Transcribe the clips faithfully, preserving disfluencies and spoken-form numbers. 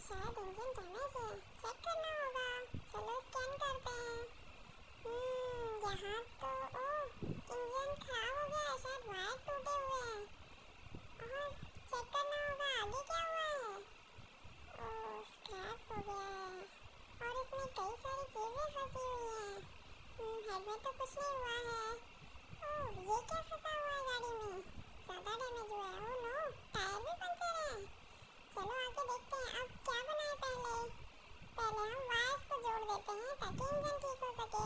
शायद engine damage है, check करना होगा। चलो स्कैन करते हैं। हम्म यहाँ तो ओह इंजन खराब हो गया है, शायद वायर टूटे हुए हैं। और चेक करना होगा आगे क्या हुआ है। ओह स्क्रैप हो गया है और इसमें कई सारी चीजें फंसी हुई हैं। हेड में तो कुछ नहीं हुआ है। ओह ये क्या फंसा हुआ है गाड़ी में, ज्यादा डैमेज हुआ है। ओह नो टायर भी पंचर है। चलो आगे देखते हैं अब क्या बनाए। पहले पहले हम वायर्स को जोड़ देते हैं ताकि इंजन ठीक हो सके।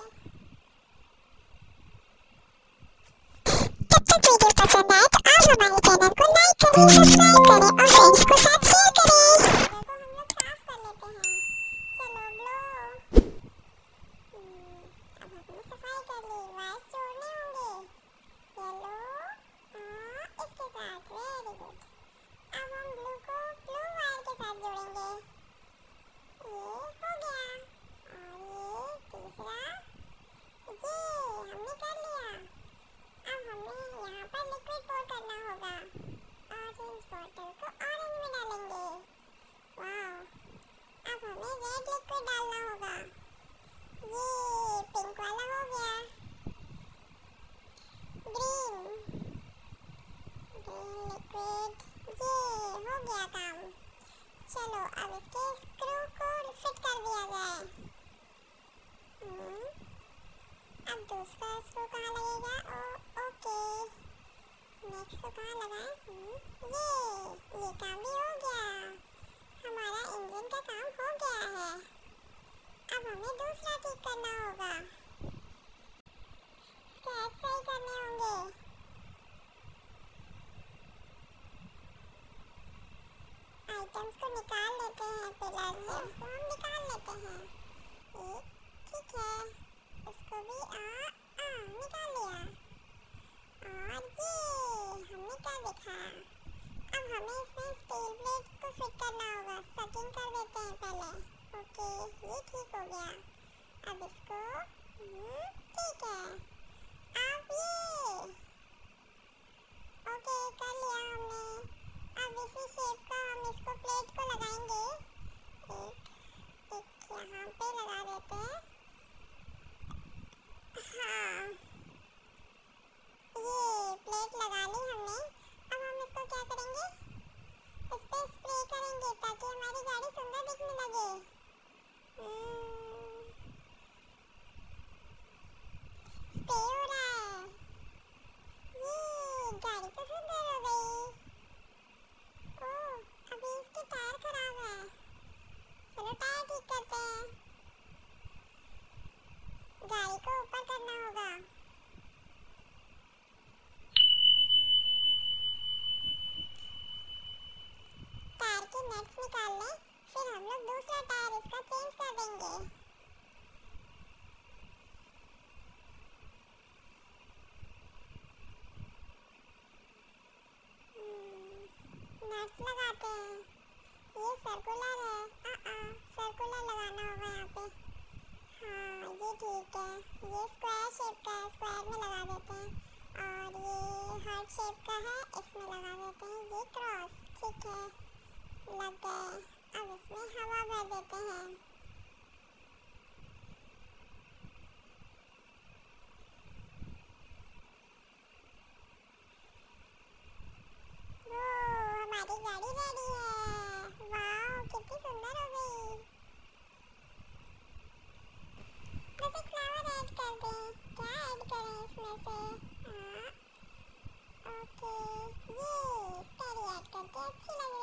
जब तक वीडियो पसंद आए तो आप हमारे चैनल को लाइक करें, सब्सक्राइब करें और फ्रेंड्स को साथ शेयर करें। जगह को हम लोग साफ कर लेते हैं। चलो ब्लो। हम्म, अब हमने सफाई कर ली, वायर्स जोड़ने होंगे। येलो हाँ इसके साथ, वेरी गुड। अब हम ब्लू को ब्लू वायर के साथ जोड़ेंगे। ये हो गया। और ये तीसरा, ये हमने कर लिया। अब हमें यहाँ पर लिक्विड पोर करना होगा। ऑरेंज बॉटल को ऑरेंज में डालेंगे। वाह, अब हमें रेड लिक्विड डालना होगा। ये पिंक वाला हो गया। ग्रीन ग्रीन लिक्विड, ये हो गया काम। चलो अब इसके स्क्रू को फिट कर दिया जाए। हम्म, अब दूसरा स्क्रू कहाँ लगेगा। ओ ओके, नेक्स्ट को कहाँ लगाएं। हम्म, ये ये काम भी हो गया। हमारा इंजन का काम हो गया है। अब हमें दूसरा ठीक करना होगा। स्क्रैच सही करने होंगे। आइटम्स को निकाल लेते हैं, पिलर से उसको हम निकाल लेते हैं। एक ठीक है, इसको भी आ आ निकाल लिया। और ये हमने क्या देखा। अब हमें इसमें स्टील प्लेट्स को फिट करना होगा। सकिंग कर देते हैं पहले। ओके ये ठीक हो गया। अब इसको हम्म, ठीक है। अब ये ओके कर लिया हमने। अब इसी शेप का हम इसको प्लेट को लगाएंगे। एक एक यहाँ पे लगा देते हैं। हाँ ये प्लेट लगा ली हमने। अब हम इसको क्या करेंगे, इस पे स्प्रे करेंगे ताकि हमारी गाड़ी सुंदर दिखने लगे। स्प्रे हो रहा है, ये गाड़ी तो सुंदर हो गई। ओह अभी इसके टायर खराब है, चलो टायर ठीक करते हैं। गाड़ी को ऊपर करना होगा। टायर के नट्स निकाल लें, फिर हम लोग दूसरा टायर इसका चेंज कर देंगे। नट्स लगाते हैं। ये सर्कुलर है, आ आ सर्कुलर लगाना होगा यहाँ पे। हाँ ये ठीक है। ये स्क्वायर शेप का है, स्क्वायर में लगा देते हैं। और ये हार्ट शेप का है, इसमें लगा देते हैं। ये क्रॉस ठीक है, लग गए। अब इसमें हवा भर देते हैं। हमारी गाड़ी रेडी है। वाह कितनी सुंदर हो गई। बस एक फ्लावर ऐड कर दें, क्या ऐड करें इसमें से। हाँ ओके ये टेरी ऐड करके अच्छी लग